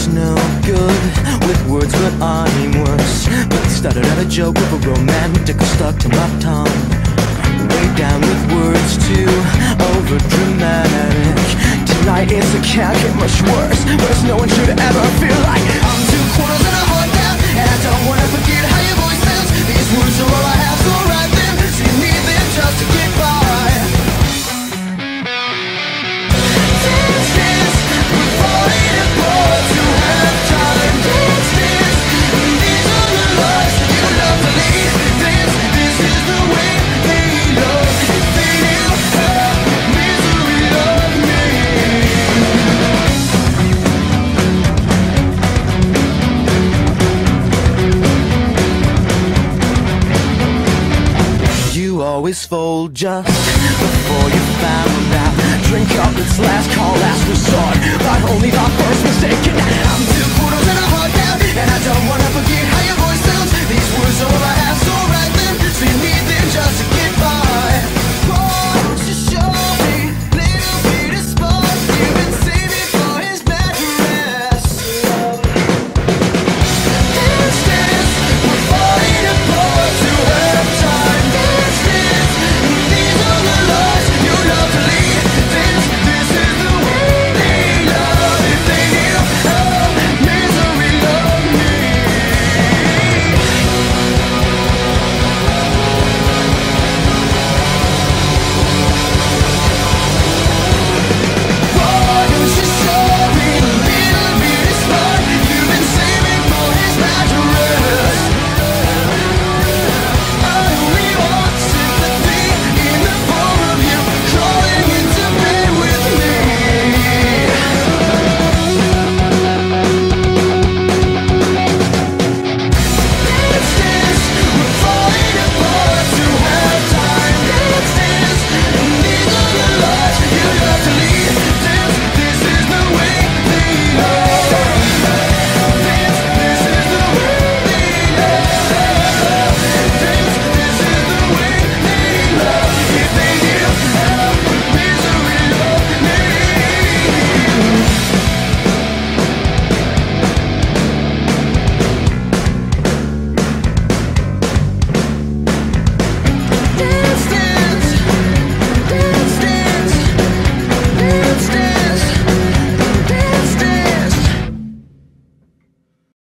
was no good with words, but I'm worse. But started out a joke of a romantic stuck to my tongue. Way down with words too over dramatic. Tonight it's a can't get much worse. Worse, no one should ever feel like I'm 2 quarters and a heart down, and I don't wanna forget how your voice sounds. These words are all I have, so write them. So you need them just to get by. Always fold just before you found out. Drink up, it's last call, last resort, but only the first mistake.